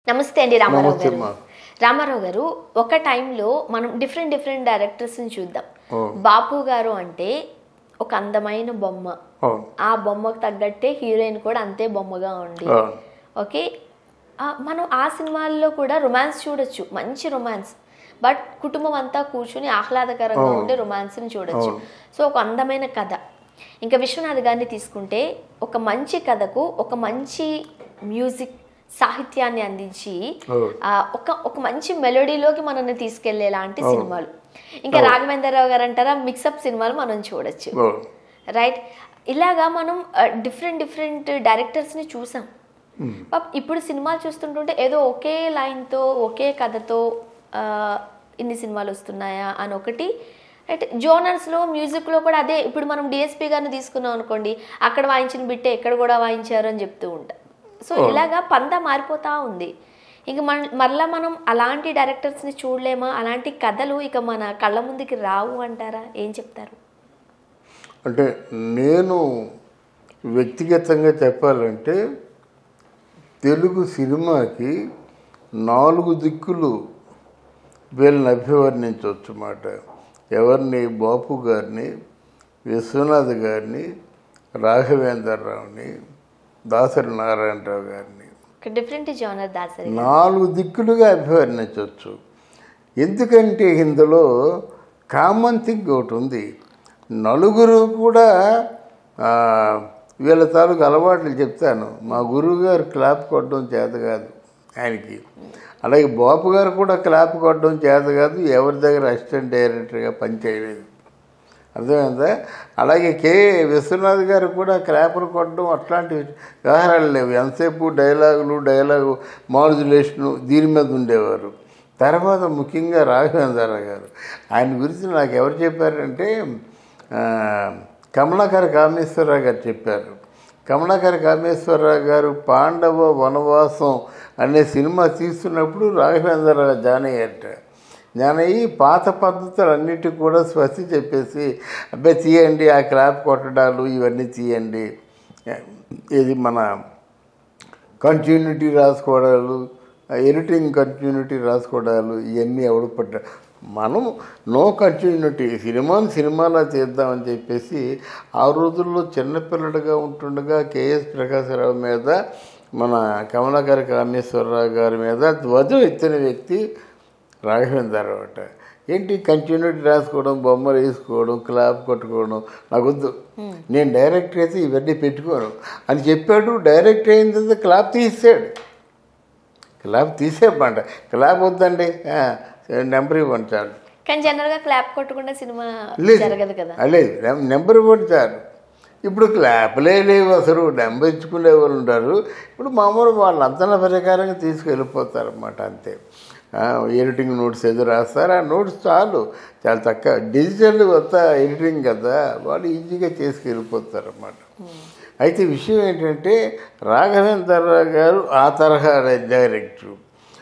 నమస్తే అండి రామారావు గారు. రామారావు గారు, ఒక టైంలో మనం డిఫరెంట్ డైరెక్టర్స్ని చూద్దాం. బాపు గారు అంటే ఒక అందమైన బొమ్మ, ఆ బొమ్మకు తగ్గట్టే హీరోయిన్ కూడా అంతే బొమ్మగా ఉంది. ఓకే, మనం ఆ సినిమాల్లో కూడా రొమాన్స్ చూడొచ్చు, మంచి రొమాన్స్. బట్ కుటుంబం అంతా కూర్చుని ఆహ్లాదకరంగా ఉండే రొమాన్స్ని చూడొచ్చు. సో ఒక అందమైన కథ. ఇంకా విశ్వనాథ్ గారిని తీసుకుంటే ఒక మంచి కథకు ఒక మంచి మ్యూజిక్ సాహిత్యాన్ని అందించి ఒక మంచి మెలోడీలోకి మనల్ని తీసుకెళ్లేలాంటి సినిమాలు. ఇంకా రాఘవేంద్రరావు గారు అంటారా, మిక్సప్ సినిమాలు మనం చూడొచ్చు. రైట్, ఇలాగా మనం డిఫరెంట్ డైరెక్టర్స్ని చూసాం. ఇప్పుడు సినిమాలు చూస్తుంటుంటే ఏదో ఒకే లైన్తో ఒకే కథతో ఇన్ని సినిమాలు వస్తున్నాయా అని ఒకటి. రైట్, జోనర్స్లో మ్యూజిక్లో కూడా అదే. ఇప్పుడు మనం డిఎస్పీ గారిని తీసుకున్నాం అనుకోండి, అక్కడ వాయించిన బిట్టే ఎక్కడ కూడా వాయించారు అని చెప్తూ ఉంటాం. సో ఇలాగా పందా మారిపోతూ ఉంది. ఇంక మరలా మనం అలాంటి డైరెక్టర్స్ని చూడలేమా? అలాంటి కథలు ఇక మన కళ్ళ ముందుకి రావు అంటారా? ఏం చెప్తారు? అంటే నేను వ్యక్తిగతంగా చెప్పాలంటే తెలుగు సినిమాకి 4 దిక్కులు వీళ్ళని అభివర్ణించవచ్చు మాట. ఎవరిని? బాపు గారిని, విశ్వనాథ్ గారిని, రాఘవేంద్రరావుని, దాసరి నారాయణరావు గారిని, డిఫరెంట్ జోనర్ దాసరి 4 దిక్కులుగా అభివర్ణించవచ్చు. ఎందుకంటే ఇందులో కామన్ థింగ్ ఒకటి ఉంది. నలుగురు కూడా వీళ్ళ తాలూకు అలవాట్లు చెప్తాను. మా గురువు గారు క్లాప్ కొట్టడం చేత కాదు ఆయనకి, అలాగే బాపు గారు కూడా క్లాప్ కొట్టడం చేత కాదు, ఎవరి దగ్గర అసిస్టెంట్ డైరెక్టర్గా పనిచేయలేదు, అర్థమైందా? అలాగే విశ్వనాథ్ గారు కూడా క్లాపర్ కొట్టడం అట్లాంటి వ్యవహారాలు లేవు. ఎంతసేపు డైలాగు మాడ్యులేషను దీని మీద ఉండేవారు. తర్వాత ముఖ్యంగా రాఘవేంద్రరావు గారు, ఆయన గురించి నాకు ఎవరు చెప్పారంటే కమలాకర కామేశ్వరరావు గారు చెప్పారు. కమలాకర కామేశ్వరరావు గారు పాండవ వనవాసం అనే సినిమా తీస్తున్నప్పుడు రాఘవేంద్రరావు జానయ్యట. జానయ్య పాత పద్ధతులన్నిటికీ కూడా స్వస్తి చెప్పేసి, అబ్బాయి తీయండి, ఆ క్లాప్ కొట్టడాలు ఇవన్నీ తీయండి, ఇది మన కంటిన్యూటీ రాసుకోవడాలు, ఎడిటింగ్ కంటిన్యూటీ రాసుకోవడాలు, ఇవన్నీ ఎవడు పడ్డా మనం నో కంటిన్యూటీ, సినిమాలా తీద్దామని చెప్పేసి ఆ రోజుల్లో చిన్నపిల్లడిగా ఉంటుండగా కేఎస్ ప్రకాశరావు మీద, మన కమలాకర కామేశ్వరరావు గారి మీద ధ్వజం ఎత్తిన వ్యక్తి రాఘవేంద్రరావు అట. ఏంటి కంటిన్యూటీ రాసుకోవడం, బొమ్మలు వేసుకోవడం, క్లాప్ కొట్టుకోవడం నాకు వద్దు, నేను డైరెక్టర్ అయితే ఇవన్నీ పెట్టుకోను అని చెప్పాడు. డైరెక్ట్ అయిన తర్వాత క్లాప్ తీసాడు. క్లాప్ తీసేయమంట, క్లాప్ వద్దండి నెంబర్ ఇవ్వండి చాలు. కానీ జనరల్గా క్లాప్ కొట్టకుండా సినిమా జరగదు కదా. లేదు, నెంబర్ ఇవ్వండి చాలు. ఇప్పుడు క్లాప్లే లేవు, అసలు నెంబర్ ఇచ్చుకునే వాళ్ళు ఉంటారు. ఇప్పుడు మామూలు వాళ్ళు అంతన ప్రకారంగా తీసుకెళ్ళిపోతారన్నమాట, అంతే. ఎడిటింగ్ నోట్స్ ఏదో రాస్తారు, ఆ నోట్స్ చాలా తక్కువ. డిజిటల్ అంతా ఎడిటింగ్ కదా, వాళ్ళు ఈజీగా చేసుకెళ్ళిపోతారన్నమాట. అయితే విషయం ఏంటంటే రాఘవేంద్రరావు గారు ఆ తరహా డైరెక్టరు.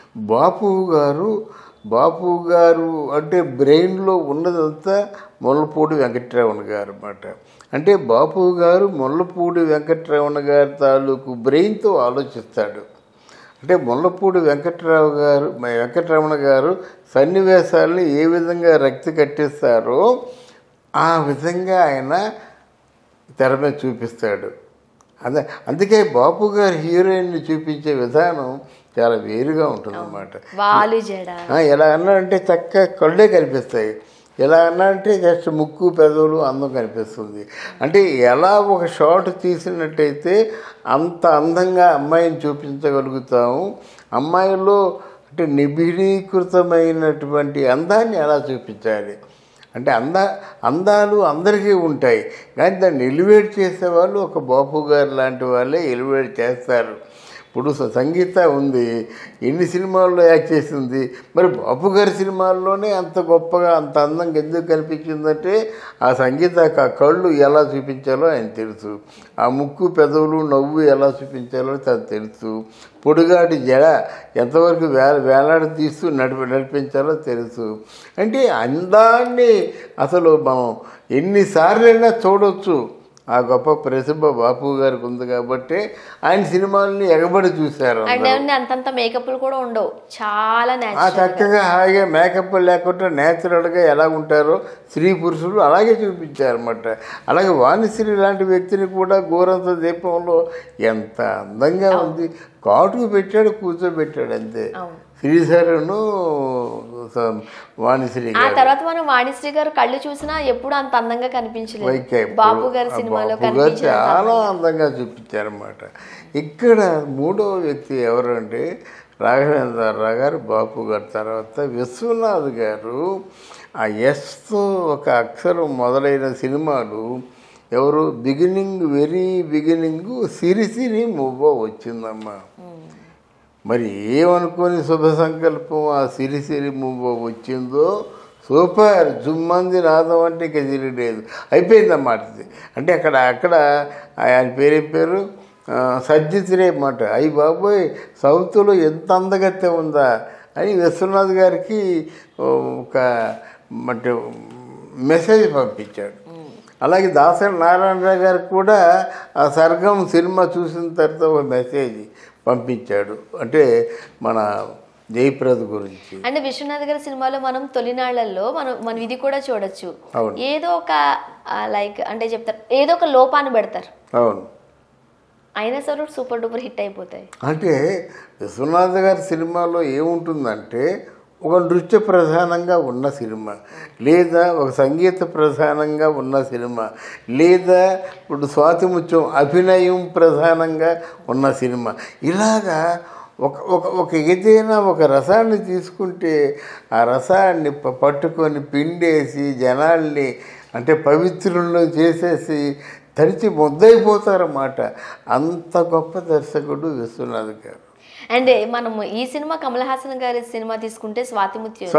బాపు గారు అంటే బ్రెయిన్లో ఉన్నదంతా ముళ్ళపూడి వెంకటరమణ గారు అన్నమాట. అంటే బాపు గారు ముళ్ళపూడి వెంకటరమణ గారి తాలూకు బ్రెయిన్తో ఆలోచిస్తాడు. అంటే ముళ్ళపూడి వెంకటరమణ గారు సన్నివేశాలని ఏ విధంగా రక్తి కట్టిస్తారో ఆ విధంగా ఆయన తెర మీద చూపిస్తాడు. అందుకే బాపు గారు హీరోయిన్ని చూపించే విధానం చాలా వేరుగా ఉంటుందన్నమాట. ఎలా అన్నారంటే చక్కగా కళ్ళే కనిపిస్తాయి, ఎలా అన్నారంటే జస్ట్ ముక్కు పెదవులు అందం కనిపిస్తుంది. అంటే ఎలా ఒక షాట్ తీసినట్టయితే అంత అందంగా అమ్మాయిని చూపించగలుగుతాము. అమ్మాయిలో అంటే నిబిడీకృతమైనటువంటి అందాన్ని ఎలా చూపించాలి అంటే అందాలు అందరికీ ఉంటాయి, కానీ దాన్ని ఎలివేట్ చేసేవాళ్ళు ఒక బాపు గారు లాంటి వాళ్ళే ఎలివేట్ చేస్తారు. ఇప్పుడు సంగీత ఉంది, ఎన్ని సినిమాల్లో యాక్ట్ చేసింది, మరి బాపు గారి సినిమాల్లోనే అంత గొప్పగా అంత అందంగా ఎందుకు కనిపించిందంటే ఆ సంగీత ఆ కళ్ళు ఎలా చూపించాలో ఆయన తెలుసు, ఆ ముక్కు పెదవులు నవ్వు ఎలా చూపించాలో తను తెలుసు, పొడిగాటి జడ ఎంతవరకు వేలాడి తీస్తూ నడిపించాలో తెలుసు. అంటే అందాన్ని అసలు మనం ఎన్నిసార్లైనా చూడవచ్చు, ఆ గొప్ప ప్రతిభ బాపు గారికి ఉంది కాబట్టి ఆయన సినిమాల్ని ఎగబడి చూశారు. అంతంత మేకప్లు కూడా ఉండవు, చాలా చక్కగా హాయిగా మేకప్ లేకుండా నేచురల్గా ఎలా ఉంటారో స్త్రీ పురుషులు అలాగే చూపించారన్నమాట. అలాగే వాణిశ్రీ లాంటి వ్యక్తిని కూడా గోరంత దీపంలో ఎంత అందంగా ఉంది, కాటుకు పెట్టాడు, కూర్చోబెట్టాడు అంతే. శ్రీధరును వాణిశ్రీ ఆ తర్వాత మనం వాణిశ్రీ గారు కళ్ళు చూసినా ఎప్పుడు అంత అందంగా కనిపించలేదు. బాపు గారి సినిమాలో చాలా అందంగా చూపించారన్నమాట. ఇక్కడ మూడవ వ్యక్తి ఎవరు అంటే రాఘవేంద్రరావు గారు, బాపు గారి తర్వాత విశ్వనాథ్ గారు. ఆ ఎస్తో ఒక అక్షరం మొదలైన సినిమాలు ఎవరు వెరీ బిగినింగ్ సిరిసిరి మువ్వ వచ్చిందమ్మా. మరి ఏమనుకోని శుభ సంకల్పం ఆ సిరిసిరి మువ్వ వచ్చిందో సూపర్ జుమ్మంది నాదం అంటే ఇక తిరగలేదు, అయిపోయిందన్నమాట. అంటే అక్కడ ఆయన పేరు సజ్జితిరే మాట. అయ్యి బాబోయ్ సౌత్లో ఎంత అందగత్తె ఉందా అని విశ్వనాథ్ గారికి ఒక అంటే మెసేజ్ పంపించాడు. అలాగే దాసరి నారాయణరావు గారికి కూడా ఆ సర్గం సినిమా చూసిన తర్వాత ఒక మెసేజ్ పంపించాడు, అంటే మన జయప్రద గురించి. అంటే విశ్వనాథ్ గారి సినిమాలో మనం తొలినాళ్లలో మనం ఇది కూడా చూడొచ్చు, ఏదో ఒక లైక్ అంటే చెప్తారు ఏదో ఒక లోపాన్ని పెడతారు. అవును, అయినా సరే సూపర్ డూపర్ హిట్ అయిపోతాయి. అంటే విశ్వనాథ్ గారి సినిమాలో ఏముంటుందంటే ఒక నృత్య ప్రధానంగా ఉన్న సినిమా, లేదా ఒక సంగీత ప్రధానంగా ఉన్న సినిమా, లేదా ఇప్పుడు స్వాతిముత్యం అభినయం ప్రధానంగా ఉన్న సినిమా. ఇలాగా ఒక ఏదైనా ఒక రసాన్ని తీసుకుంటే ఆ రసాన్ని పట్టుకొని పిండేసి జనాల్ని అంటే పవిత్రులను చేసేసి తడిచి ముద్దయిపోతారన్నమాట. అంత గొప్ప దర్శకుడు విశ్వనాథ్ గారు. అండ్ మనము ఈ సినిమా కమల్ హాసన్ గారి సినిమా తీసుకుంటే స్వాతిముత్యం,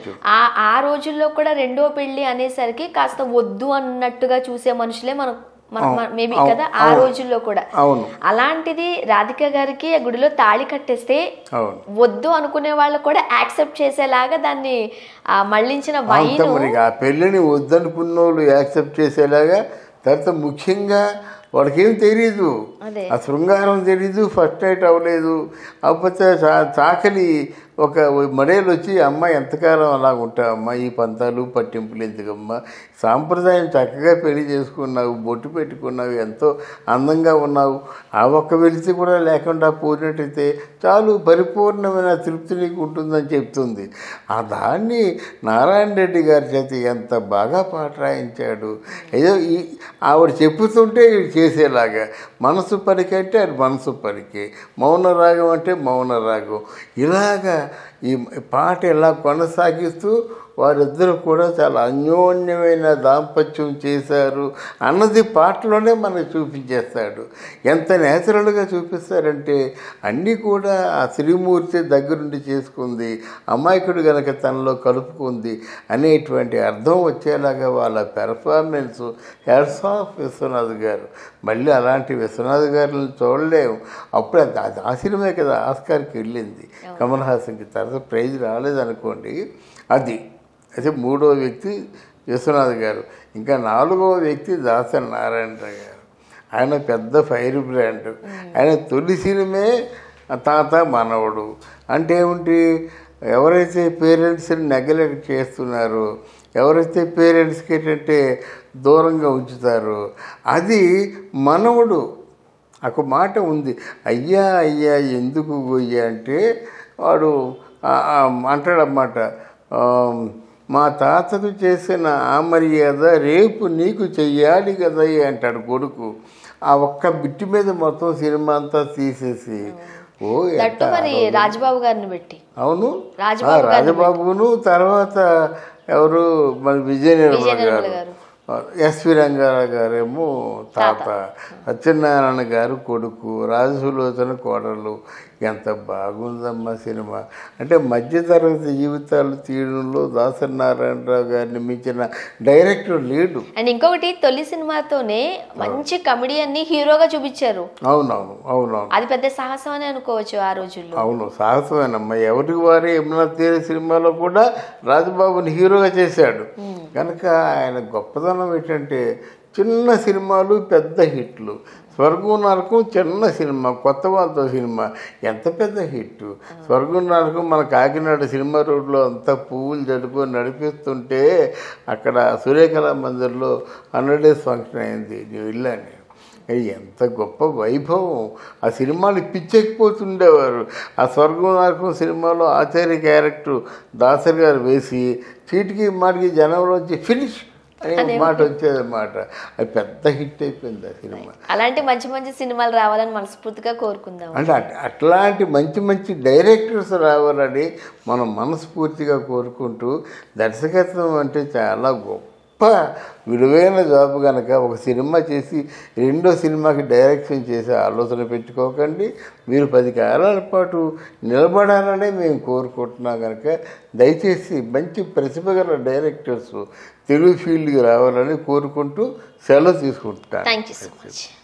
ఆ రోజుల్లో కూడా రెండో పెళ్లి అనేసరికి కాస్త వద్దు అన్నట్టుగా చూసే మనుషులే మనం మేబీ కదా ఆ రోజుల్లో కూడా. అలాంటిది రాధిక గారికి ఆ గుడిలో తాళి కట్టేస్తే వద్దు అనుకునే వాళ్ళు కూడా యాక్సెప్ట్ చేసేలాగా దాన్ని మళ్ళించిన వైన్, ఆ పెళ్లిని వద్దనుకున్న వాళ్ళు యాక్సెప్ట్ చేసేలాగా. తర్వాత ముఖ్యంగా వాడికేం తెలీదు, ఆ శృంగారం తెలీదు, ఫస్ట్ నైట్ అవ్వలేదు. కాకపోతే చాకలి ఒక మడేలు వచ్చి అమ్మ ఎంతకాలం అలా ఉంటావమ్మా, ఈ పంతాలు పట్టింపులు ఎందుకమ్మా, సాంప్రదాయం చక్కగా పెళ్లి చేసుకున్నావు, బొట్టు పెట్టుకున్నావు, ఎంతో అందంగా ఉన్నావు, ఆ ఒక్క వెలిసి కూడా లేకుండా పోయినట్టయితే చాలు, పరిపూర్ణమైన తృప్తి నీకు ఉంటుందని చెప్తుంది. ఆ దాన్ని నారాయణ రెడ్డి గారి చేత ఎంత బాగా పాట రాయించాడు. ఏదో ఆవిడ చెప్పుతుంటే చేసేలాగా, మనసు పలికి అంటే అది మనసు పలికి, మౌన రాగం అంటే మౌన రాగం. ఇలాగా ఈ పాట ఎలా కొనసాగిస్తూ వారిద్దరూ కూడా చాలా అన్యోన్యమైన దాంపత్యం చేశారు అన్నది పాటలోనే మనకు చూపించేస్తాడు. ఎంత నేచురల్గా చూపిస్తారంటే అన్నీ కూడా ఆ శ్రీమూర్తి దగ్గరుండి చేసుకుంది, అమాయకుడు గనక తనలో కలుపుకుంది అనేటువంటి అర్థం వచ్చేలాగా వాళ్ళ పెర్ఫార్మెన్స్. హ్యాట్స్ ఆఫ్ విశ్వనాథ్ గారు. మళ్ళీ అలాంటి విశ్వనాథ్ గారిని చూడలేము. అప్పుడు ఆ సినిమా కదా ఆస్కార్కి వెళ్ళింది, కమల్ హాసన్కి. తర్వాత ప్రైజ్ రాలేదనుకోండి. అది అయితే మూడవ వ్యక్తి విశ్వనాథ్ గారు. ఇంకా నాలుగవ వ్యక్తి దాసరి నారాయణరావు గారు. ఆయన పెద్ద ఫైర్ బ్రాండ్. ఆయన తొలి సినిమే తాత మనవడు. అంటే ఏమిటి, ఎవరైతే పేరెంట్స్ని నెగ్లెక్ట్ చేస్తున్నారో, ఎవరైతే పేరెంట్స్కి ఏంటంటే దూరంగా ఉంచుతారో అది మనవడు. ఒక మాట ఉంది, అయ్యా అయ్యా ఎందుకు గొయ్యా అంటే వాడు అంటాడన్నమాట, మా తాతకు చేసిన ఆ మర్యాద రేపు నీకు చెయ్యాలి కదా అంటాడు కొడుకు. ఆ ఒక్క బిట్టి మీద మొత్తం సినిమా అంతా తీసేసి రాజబాబు గారిని పెట్టి. అవును, రాజబాబును తర్వాత ఎవరు మన విజయనిర్మల గారు, ఎస్వి రంగారావు గారేమో తాత, సత్యనారాయణ గారు కొడుకు, రాజసులోచన కోడలు. ఎంత బాగుందమ్మా సినిమా. అంటే మధ్యతరగతి జీవితాలు తీయడంలో దాసరి నారాయణరావు గారిని మించిన డైరెక్టర్ లేడు. అండ్ ఇంకొకటి, తొలి సినిమాతోనే మంచి కమెడియన్ని హీరోగా చూపించారు. అవునవును అవునవును, అది పెద్ద సాహసం అని అనుకోవచ్చు ఆ రోజుల్లో. అవును, సాహసమేనమ్మా. ఎవరికి వారి యమునా తీర సినిమాలో కూడా రాజబాబుని హీరోగా చేశాడు. కనుక ఆయన గొప్పదనం ఏంటంటే చిన్న సినిమాలు పెద్ద హిట్లు. స్వర్గం నరకం చిన్న సినిమా, కొత్త వాళ్ళతో సినిమా ఎంత పెద్ద హిట్. స్వర్గం నరకం మన కాకినాడ సినిమా రోడ్లో అంతా పువ్వులు జడుపుకొని నడిపిస్తుంటే అక్కడ సూర్యకళా మందిర్లో 100 days ఫంక్షన్ అయింది. నేను వెళ్ళాను. ఎంత గొప్ప వైభవం. ఆ సినిమాని పిచ్చెక్కిపోతుండేవారు. ఆ స్వర్గం నరకం సినిమాలో ఆచార్య క్యారెక్టర్ దాసరి గారు వేసి చీటికి మాటికి జనంలో వచ్చి ఫినిష్ అనే మాట వచ్చేదన్నమాట. అది పెద్ద హిట్ అయిపోయింది ఆ సినిమా. అలాంటి మంచి మంచి సినిమాలు రావాలని మనస్ఫూర్తిగా కోరుకుందాం. అంటే అట్లాంటి మంచి మంచి డైరెక్టర్స్ రావాలని మనం మనస్ఫూర్తిగా కోరుకుంటూ, దర్శకత్వం అంటే చాలా గొప్ప విలువైన జాబ్ కనుక ఒక సినిమా చేసి రెండో సినిమాకి డైరెక్షన్ చేసే ఆలోచన పెట్టుకోకండి. మీరు 10 కాలాల పాటు నిలబడాలనే మేము కోరుకుంటున్నాం కనుక దయచేసి మంచి ప్రతిభ గల డైరెక్టర్స్ తెలుగు ఫీల్డ్కి రావాలని కోరుకుంటూ సెలవు తీసుకుంటాను. Thank you so much.